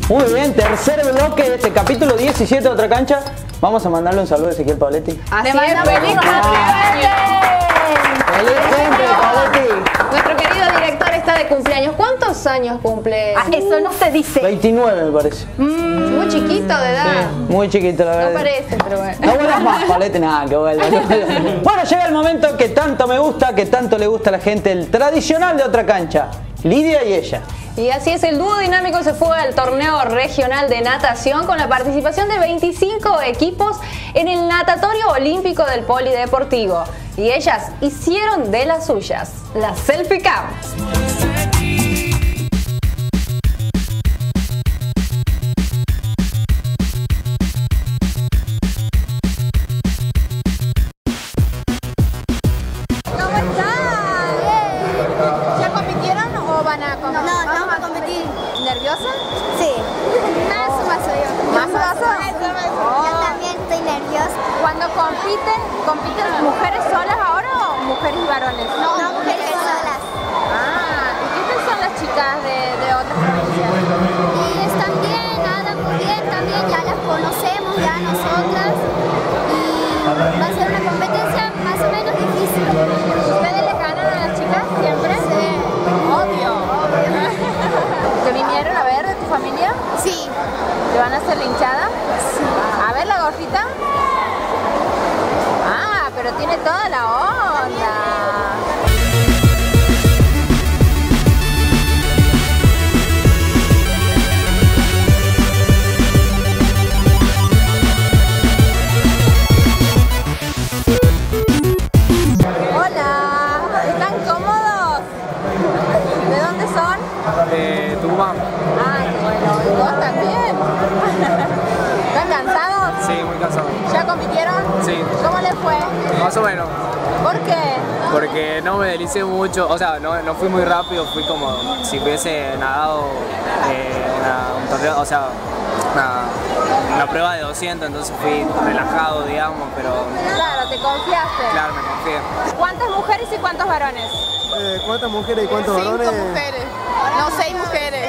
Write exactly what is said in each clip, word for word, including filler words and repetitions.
Muy bien, tercer bloque de este capítulo diecisiete de Otra Cancha. Vamos a mandarle un saludo a Ezequiel Pavletti. Así es, feliz cumpleaños. ¡Feliz cumpleaños, Pavletti! Nuestro querido director está de cumpleaños. ¿Cuántos años cumple? Ah, eso no se dice. veintinueve me parece. Mm, muy chiquito de edad. Sí, muy chiquito, la verdad. No parece, pero bueno. No vuelvas más, Pavletti, nada, que vuelva. Bueno, llega el momento que tanto me gusta, que tanto le gusta a la gente, el tradicional de Otra Cancha. Lidia y ella. Y así es, el dúo dinámico se fue al torneo regional de natación con la participación de veinticinco equipos en el natatorio olímpico del Polideportivo. Y ellas hicieron de las suyas, la Selfie Cam. ¿Cómo están? ¿Ya compitieron o van a competir? No, no vamos a competir. ¿Nerviosa? Sí. Más o más soy yo. ¿Más vaso? Yo también estoy nerviosa. Cuando compiten, ¿compiten mujeres solas ahora o mujeres y varones? No, mujeres solas. Ah, ¿y qué tal son las chicas de, de otras provincias? Y están bien, nadan muy bien también, ya las conocemos ya nosotras. Y va a ser una competencia más o menos difícil. ¿Ustedes les ganan a las chicas siempre? Sí. Obvio. ¿Te vinieron a ver de tu familia? Sí. ¿Te van a hacer la hinchada? Sí. A ver la gordita. Ah, pero tiene toda la onda. Hola, ¿están cómodos? ¿De dónde son? De Tucumán. Ah, qué bueno. ¿Y vos también? ¿Están cansados? Sí, muy cansado. ¿Ya compitieron? Sí. ¿Cómo les fue? Más o menos. ¿Por qué? Porque no me deslicé mucho, o sea, no, no fui muy rápido, fui como si hubiese nadado eh, una, un torneo, o sea, una, una prueba de doscientos, entonces fui relajado, digamos, pero Claro, te confiaste. claro, me confié. ¿Cuántas mujeres y cuántos varones? Eh, ¿Cuántas mujeres y cuántos varones? Cinco mujeres. No, seis mujeres.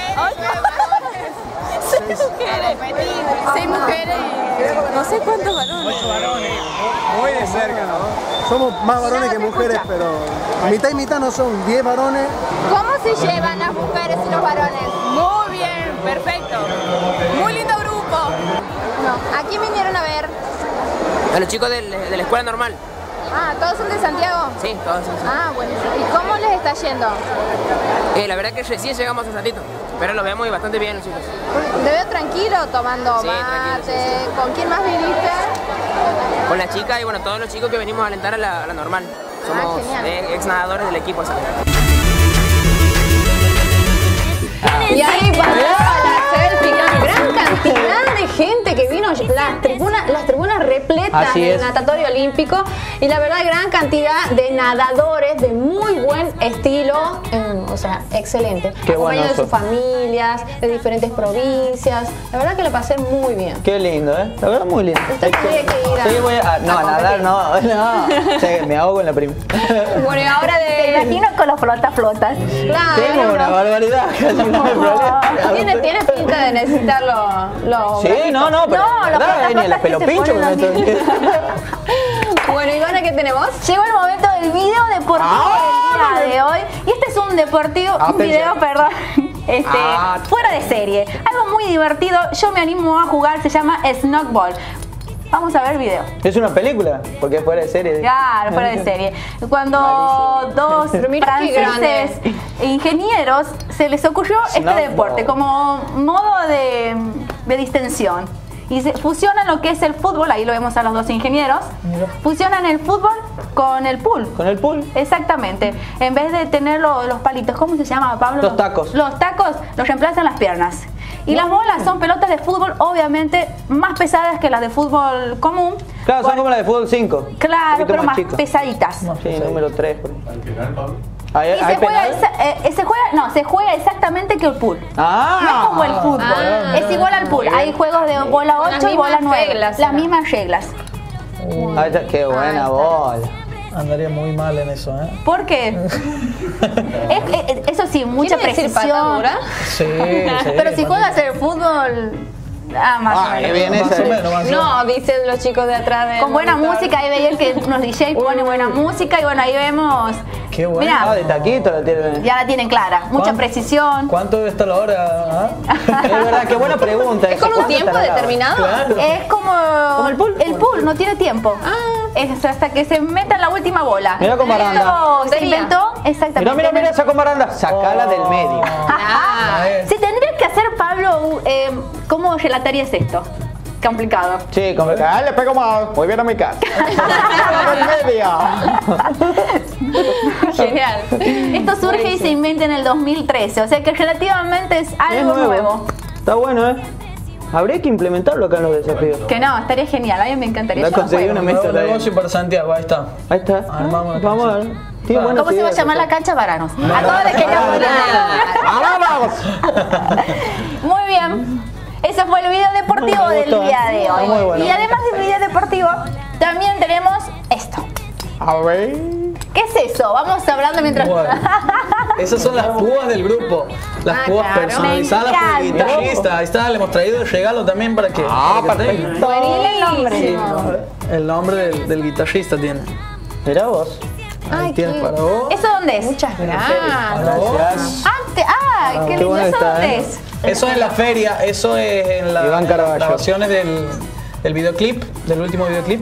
Seis mujeres. Seis mujeres y no sé cuántos varones. Ocho varones, muy de cerca, ¿no? Somos más varones No, que te mujeres, escucha. pero mitad y mitad no son, diez varones. ¿Cómo se llevan las mujeres y los varones? Muy bien, perfecto. Muy lindo grupo. No, ¿a quién vinieron a ver? A los chicos del- de la escuela normal. Ah, ¿todos son de Santiago? Sí, todos son. Ah, buenísimo. ¿Y cómo les está yendo? Eh, la verdad que recién llegamos hace un ratito, pero los vemos y bastante bien los chicos. Te veo tranquilo tomando Sí, mate. tranquilo, sí, ¿Con quién más viniste? Con la chica y bueno, todos los chicos que venimos a alentar a la, a la normal. Somos genial. eh, ex nadadores del equipo, ¿sabes? Y ahí pasaba la selfie cam. Gran cantidad de gente que vino, las tribunas, las tribunas repletas Así del es. natatorio olímpico. Y la verdad, gran cantidad de nadadores de muy buen estilo, eh, o sea, excelente. Qué Acompañados bueno de eso. sus familias, de diferentes provincias. La verdad que lo pasé muy bien. Qué lindo, ¿eh? La verdad, muy lindo. Usted tiene que ir a- Sí, voy a, no, a a nadar, competir. no, no. Sí, me ahogo en la prima. Bueno, y ahora Te de... imagino con los flotas flotas. Claro, Tengo una barbaridad, casi no hay problema. tiene, tiene pinta de necesitarlo. Lo Sí, no, no, pero No, la los verdad, ni las flotas que se pelopinchos me ponen meto. Bueno, Ivana, ¿qué tenemos? Llegó el momento del video deportivo Ah, del día de hoy. Y este es un deportivo, Ah, un video, pensé. perdón, este, Ah. fuera de serie. Algo muy divertido, yo me animo a jugar, se llama Snowball. Vamos a ver el video. Es una película, porque es fuera de serie. Claro, fuera de serie. Cuando dos Pero mirá qué franceses ingenieros se les ocurrió este Snowball. deporte como modo de, de distensión. Y se fusionan lo que es el fútbol, ahí lo vemos a los dos ingenieros, fusionan el fútbol con el pool. Con el pool. Exactamente. En vez de tener lo- los palitos, ¿cómo se llama, Pablo? Los tacos. Los tacos los reemplazan las piernas. Y las bolas son pelotas de fútbol, obviamente más pesadas que las de fútbol común. Claro, son Por- como las de fútbol cinco. Claro, Un poquito pero más chicas. pesaditas. Sí, número tres. ¿Hay, Y hay se juega, penal? esa- eh, se juega, no, se juega exactamente que el pool. Ah. No es como el fútbol, Ah. es igual al pool. Hay juegos de bola Con las ocho y bola mismas nueve. reglas, Las ¿no? mismas reglas. Ahí está, qué buena está. bola. Andaría muy mal en eso, ¿eh? ¿Por qué? es, es, eso sí, mucha ¿Quiere decir precisión. patadura? Sí, sí. Pero si juegas el fútbol, ah, más Ah, o menos. bien, Más esa o es. menos, más o menos. No, dicen los chicos de atrás de Con buena música, ahí veía que unos D J ponen buena música y bueno, ahí vemos. Qué bueno. Mirá, Ah, de taquito la tiene. ya la tienen clara, mucha ¿Cuán- precisión. ¿Cuánto debe estar la hora? Es verdad, qué buena pregunta. ¿Es esa. con un ¿Cuánto tiempo estará grabado? determinado? Claro. Es como, ¿Como el pool? el pool, no tiene tiempo. Ah. Es hasta que se meta en la última bola. Mirá con baranda. Esto se Sería. inventó exactamente. Mira, mira, mira esa con baranda. Sacala del medio. Ajá. A ver. Si tendrías que hacer, Pablo, eh, ¿cómo relatarías esto? Complicado. Sí, como que ah, le pego mal. Muy bien a mi casa. del medio. Genial. Esto surge y se inventa en el dos mil trece, o sea que relativamente es Es algo nuevo. Está bueno, ¿eh? Habría que implementarlo acá en los desafíos. Que no, estaría genial, a mí me encantaría. La Yo lo conseguí juego. una mesa. Nuevo negocio para Santiago, ahí está. Ahí está. Armamos la Vamos a ver. canchita. Tiene buenas ¿Cómo se va a ideas, llamar la esa. cancha Varanos? A todos les queríamos ¡Ahora vamos! Muy bien. Ese fue el video deportivo Me del gustó, día ¿eh? de Está hoy. muy bueno. Y además del video deportivo, también tenemos esto. A ver. ¿Qué es eso? Vamos hablando mientras... Bueno, esas son las púas del grupo. Las Ah, púas claro. personalizadas Me por el encanta. guitarrista. Ahí está, le hemos traído el regalo también para que. Ah, para que tenga. perfecto. Buenísimo. nombre. Sí, el nombre del, del guitarrista tiene. Mirá vos. Ahí Ay, tienes qué- para vos. ¿Eso dónde es? Muchas gracias. Para vos. Gracias. Ah, te- ah, qué qué lindo. buena ¿Eso está, dónde ¿eh? es? Eso es en la feria, eso es en, la, Iván en las Carballo. grabaciones del, del videoclip, del último videoclip.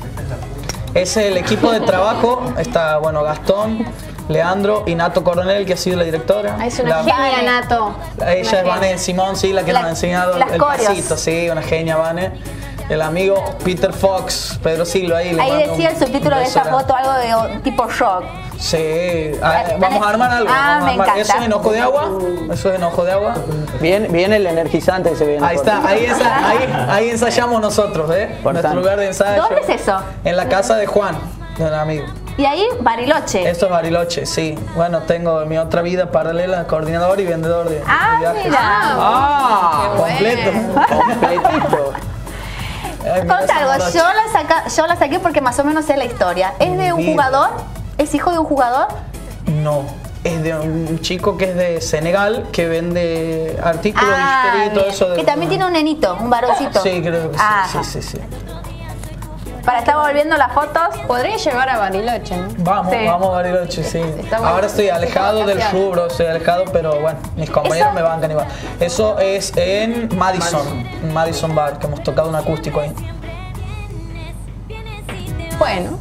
Es el equipo de trabajo, está bueno Gastón, Leandro y Nato Coronel, que ha sido la directora. Ah, es una La- genia, Nato. Ella es Vane Simón, sí, la que La- nos ha enseñado las el coreos. pasito, sí, una genia Vane. El amigo Peter Fox, Pedro Silva ahí. le Ahí mando decía un- el subtítulo un de esta beso foto, algo de o- tipo rock. Sí, ah, vamos a armar algo. Ah, vamos a me armar. encanta. Eso es en ojo de agua, eso es en ojo de agua. Bien, bien el energizante que se ve en la Ahí foto. está, ahí, ensa- ahí, ahí ensayamos nosotros, ¿eh? Importante. Nuestro lugar de ensayo. ¿Dónde es eso? En la casa de Juan, de un amigo. Y ahí, Bariloche. Esto es Bariloche, sí. Bueno, tengo mi otra vida paralela, coordinador y vendedor de, de Ah, viajes. mira. Ah, Completo. completito. Ay, mira Conta esa algo, morocha. yo la, saca, yo la saqué porque más o menos sé la historia. ¿Es de un Mi vida. jugador? ¿Es hijo de un jugador? No, es de un chico que es de Senegal, que vende artículos, Ah, bijutería y todo bien. eso. de- Que también tiene un nenito, un varoncito. Sí, creo que sí, Ah, sí, sí, sí. Para estar volviendo las fotos. Podría llevar a Bariloche, ¿no? Vamos, Sí. vamos a Bariloche, sí. Está bueno. Ahora estoy alejado del Vacaciones. rubro, estoy alejado, pero bueno, mis compañeros ¿Eso? me bancan igual. Eso es en Madison, en Madison Bar, que hemos tocado un acústico ahí. Bueno.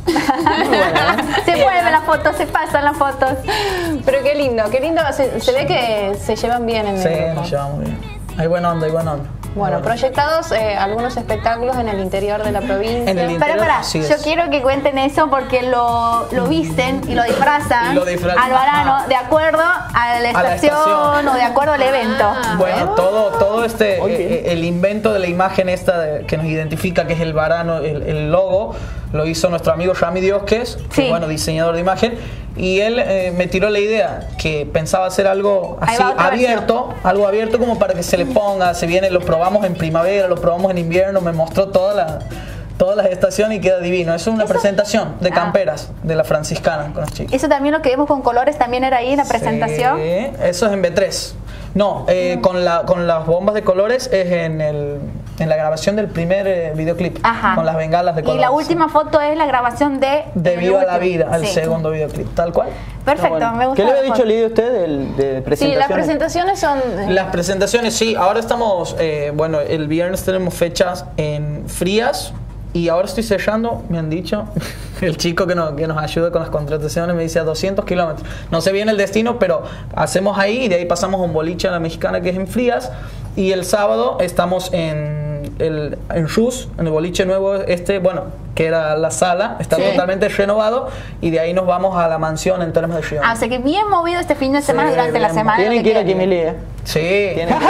Se vuelven las fotos, se pasan las fotos. Pero qué lindo, qué lindo. Se, se ve que se llevan bien en el Sí, grupo. nos llevamos bien. Hay buena onda, hay buena onda. Bueno, proyectados eh, algunos espectáculos en el interior de la provincia. En el Para, interior, para, así yo es. quiero que cuenten eso porque lo, lo visten y lo disfrazan Y lo disfrazan, al varano ajá. de acuerdo a la A la estación, estación. o de acuerdo al evento. Ah, Bueno, todo, todo este, Muy eh, bien. eh, el invento de la imagen esta de- que nos identifica, que es el varano, el, el logo, lo hizo nuestro amigo Rami Diosques, que Sí. es, bueno, diseñador de imagen, y él eh, me tiró la idea que pensaba hacer algo Ahí así va otra abierto, algo abierto como para que se le ponga, se viene, lo probamos en primavera, lo probamos en invierno, me mostró toda la, todas las estaciones y queda divino. Eso es una Eso- presentación de Ah. camperas de la franciscana con los chicos. Eso también lo que vimos con colores también era ahí en la presentación. Sí, eso es en B tres. No, eh, con, la, con las bombas de colores es en, el, en la grabación del primer eh, videoclip. Ajá. Con las bengalas de Y colores. la última foto es la grabación de... De el Viva la último. Vida, el Sí. segundo videoclip, tal cual. Perfecto, Bueno. me gusta. ¿Qué le había la dicho foto. Lidia usted del- de, Sí, presentaciones? las presentaciones son. eh, Las presentaciones, sí, ahora estamos, eh, bueno, el viernes tenemos fechas en Frías y ahora estoy cerrando, me han dicho, el chico que nos, que nos ayuda con las contrataciones me dice a doscientos kilómetros. No sé bien el destino, pero hacemos ahí y de ahí pasamos a un boliche a la mexicana que es en Frías y el sábado estamos en, el, en Rus, en el boliche nuevo este, bueno, que era la sala, está Sí. totalmente renovado y de ahí nos vamos a la mansión en Termas de Río. Ah, o sea que bien movido este fin de semana Sí, durante la bien semana. Tienen lo que ir a queda. Kimili, ¿eh? Sí. Tienen que-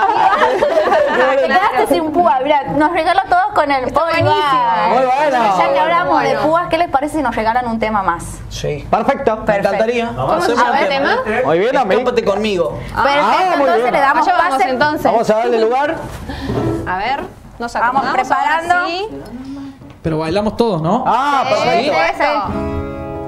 Te quedaste sin púa, mirá, nos regaló todos con el Está púa. buenísimo. Muy bueno. Ya que hablamos Bueno. de púas, ¿qué les parece si nos regalan un tema más? Sí. Perfecto. Me encantaría. ¿Cómo se Hacemos llama el un tema? Muy bien, amigo. Escápate conmigo. Perfecto, muy entonces bien. le damos Allá vamos pase. entonces. Vamos a darle lugar. A ver, nos Vamos acomodamos preparando. ahora sí. Pero bailamos todos, ¿no? Ah, Sí, perfecto. eso.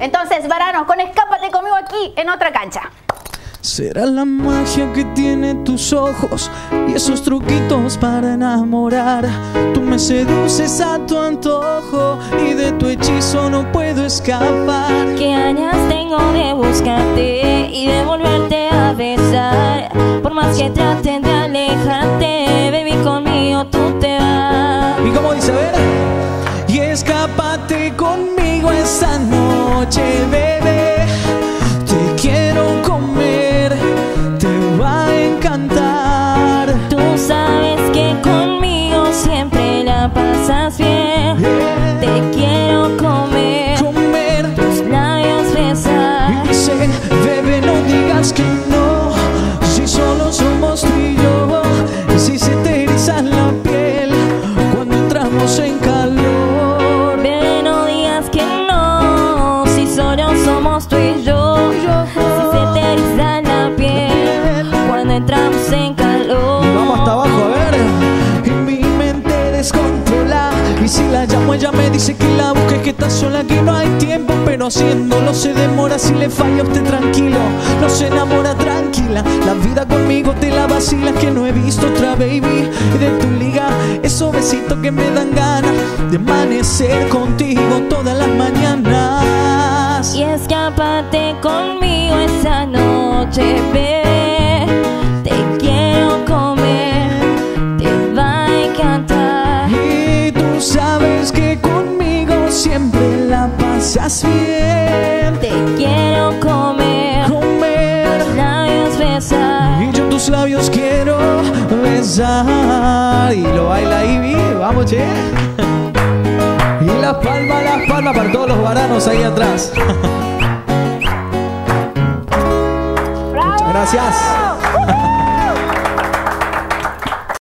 Entonces, varanos, con Escápate conmigo aquí en Otra Cancha. Será la magia que tienen tus ojos y esos truquitos para enamorar. Tú me seduces a tu antojo y de tu hechizo no puedo escapar. ¿Qué años tengo de buscarte y de volverte a besar? Por más que traten de alejarte, baby, conmigo tú te vas. ¿Y cómo dice? A ver. Y escápate conmigo esta noche, bebé. Te quiero comer, te va a encantar. Tú sabes que conmigo siempre la pasas bien. Yeah. Te quiero comer, comer, tus labios besar. Y dice, bebé, no digas que no, si solo somos tú y yo. Y si se te eriza la piel cuando entramos en calor. Bebé, no digas que no, si solo somos tú y yo. Entramos en calor. Y vamos hasta abajo, a ver. Y mi mente descontrola. Y si la llamo, ella me dice que la busque, que está sola, que no hay tiempo. Pero haciéndolo se demora. Si le falla, usted tranquilo, no se enamora, tranquila. La vida conmigo te la vacilas, que no he visto otra baby de tu liga. Esos besitos que me dan ganas de amanecer contigo todas las mañanas. Y escápate conmigo esa noche, bebé. Sabes que conmigo siempre la pasas bien. Te quiero comer, comer, tus labios besar. Y yo tus labios quiero besar. Y lo baila Ivy, vamos, che. Y las palmas, las palmas para todos los varanos ahí atrás. Muchas gracias.